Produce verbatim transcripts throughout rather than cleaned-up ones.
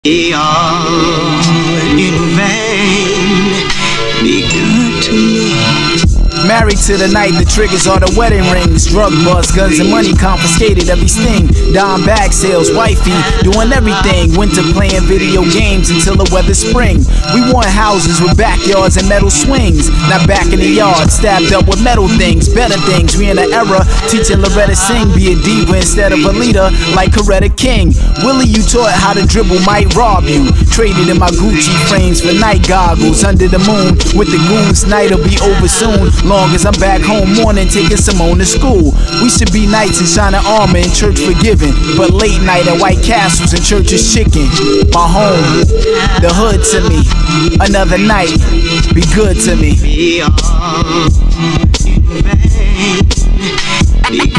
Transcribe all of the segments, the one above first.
Be all in vain, be good to me. Married to the night, the triggers are the wedding rings. Drug bust, guns and money confiscated, every sting. Dime bag sales, wifey, doing everything. Winter playing video games until the weather spring. We want houses with backyards and metal swings. Not back in the yard, stabbed up with metal things. Better things, we in the era teaching Loretta sing. Be a diva instead of a leader like Coretta King. Willie, you taught how to dribble might rob you. Traded in my Gucci frames for night goggles. Under the moon with the goons, night'll be over soon. Long as I'm back home morning taking Simone to school. We should be knights in shining armor in church forgiving, but late night at White Castles and church is chicken. My home, the hood to me. Another night, be good to me. Be all in vain, be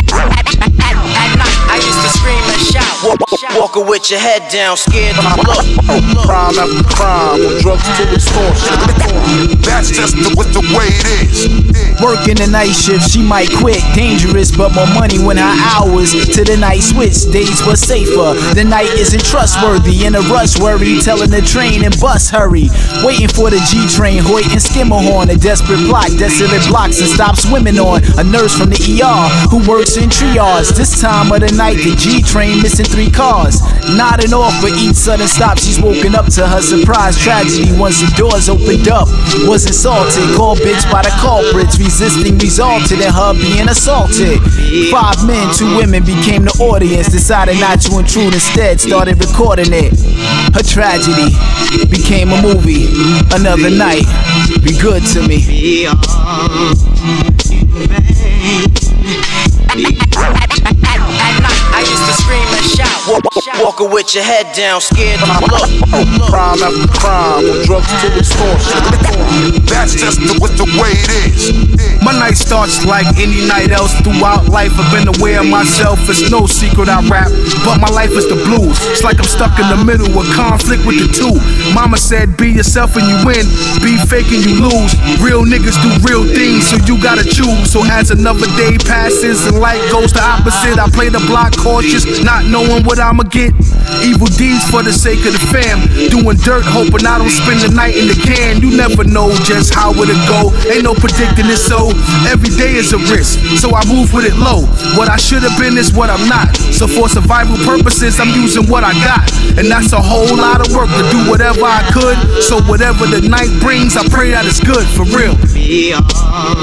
At night, I used to scream and shout. Walking with your head down, scared to look. Crime after crime, from drugs to extortion. That's just the, the way it is. Working the night shift, she might quit. Dangerous, but more money when her hours to the night switch. Days were safer, the night isn't trustworthy. In a rush, worry, telling the train and bus hurry. Waiting for the G train, Hoyt and Skimmerhorn. A desperate plot, desolate blocks and stops women on. A nurse from the E R who works in triage. This time of the night, the G train missing three cars. Nodding off, but each sudden stop, she's woken up to her surprise tragedy. Once the doors opened up, was assaulted. Called bitch by the culprits. Resisting resulted in her being assaulted. Five men, two women became the audience. Decided not to intrude, instead started recording it. Her tragedy became a movie. Another night, be good to me. Be all in vain, be At night, I used to scream and shout. Walking with your head down, scared to look. Crime after crime, from drugs to extortion. That's just the, the way it is. My night starts like any night else. Throughout life I've been aware of myself. It's no secret I rap, but my life is the blues. It's like I'm stuck in the middle of conflict with the two. Mama said be yourself and you win, be fake and you lose. Real niggas do real things, so you gotta choose. So as another day passes and life goes the opposite, I play the block cautious, not knowing what I'ma get. Evil deeds for the sake of the fam. Doing dirt, hoping I don't spend the night in the can. You never know just how it'll go, ain't no predicting it, so every day is a risk, so I move with it low. What I should have been is what I'm not, so for survival purposes I'm using what I got. And that's a whole lot of work to do whatever I could. So whatever the night brings, I pray that it's good, for real. Be all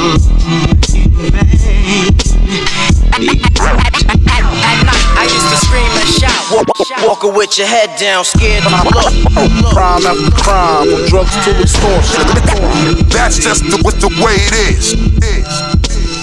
in vain, be At night, I used to scream and shout. Walking with your head down, scared to look. Crime after crime, from drugs to extortion. That's just the, the way it is.